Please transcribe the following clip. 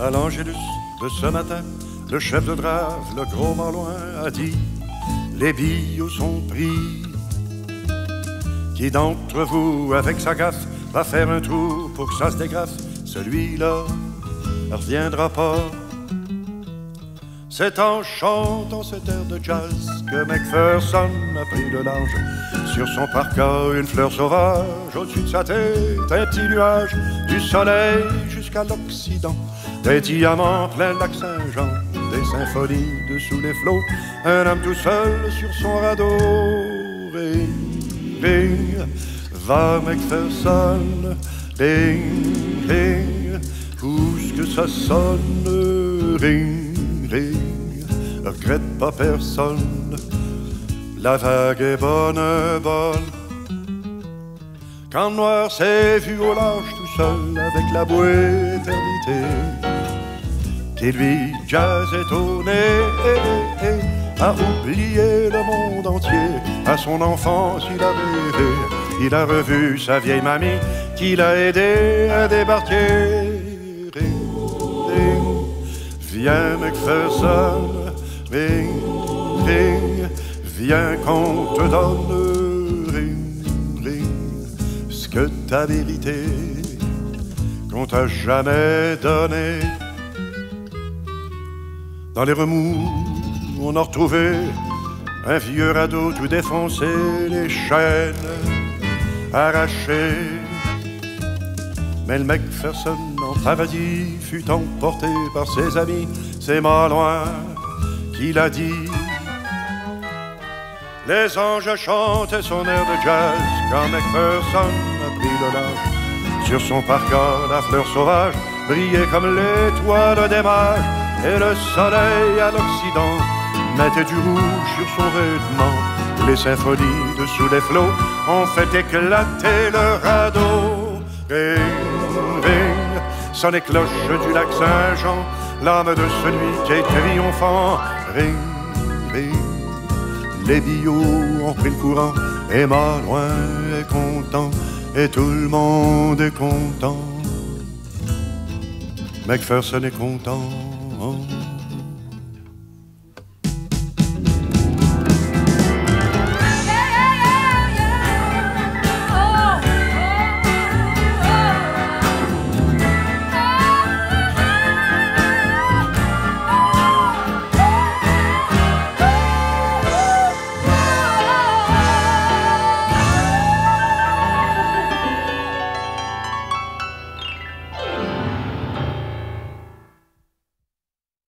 À l'Angélus de ce matin, le chef de drave, le gros Malouin, a dit: les billes sont pris. Qui d'entre vous, avec sa gaffe, va faire un trou pour que ça se dégraffe? Celui-là ne reviendra pas. C'est en chantant cet air de jazz que Macpherson a pris le large. Sur son parka, une fleur sauvage, au-dessus de sa tête, un petit nuage. Du soleil jusqu'à l'Occident, des diamants plein le lac Saint-Jean, des symphonies dessous les flots, un homme tout seul sur son radeau. Ring, ring, va Macpherson, ring, ring, où est-ce que ça sonne? Ring, ring, regrette pas personne, la vague est bonne, bonne. Quand le noir s'est vu au large tout seul avec la bouée éternité, qui lui jazz étonné a oublié le monde entier. À son enfance il a rêvé, il a revu sa vieille mamie qui l'a aidé à débarquer. Ring, ring, viens Macpherson, ring, ring, viens qu'on te donne, ring, ring, ce que ta vérité qu'on t'a jamais donné. Dans les remous, on a retrouvé un vieux radeau tout défoncé, les chaînes arrachées. Mais le Macpherson en paradis fut emporté par ses amis, c'est Malouin qui l'a dit. Les anges chantaient son air de jazz quand Macpherson a pris le large. Sur son parka, la fleur sauvage brillait comme l'étoile des mages, et le soleil à l'Occident mettait du rouge sur son vêtement. Les symphonies dessous les flots ont fait éclater le radeau. Ring, ring, sont les cloches du lac Saint-Jean, l'âme de celui qui est triomphant. Ring, ring, les billots ont pris le courant, et Malouin est content, et tout le monde est content. Macpherson est content.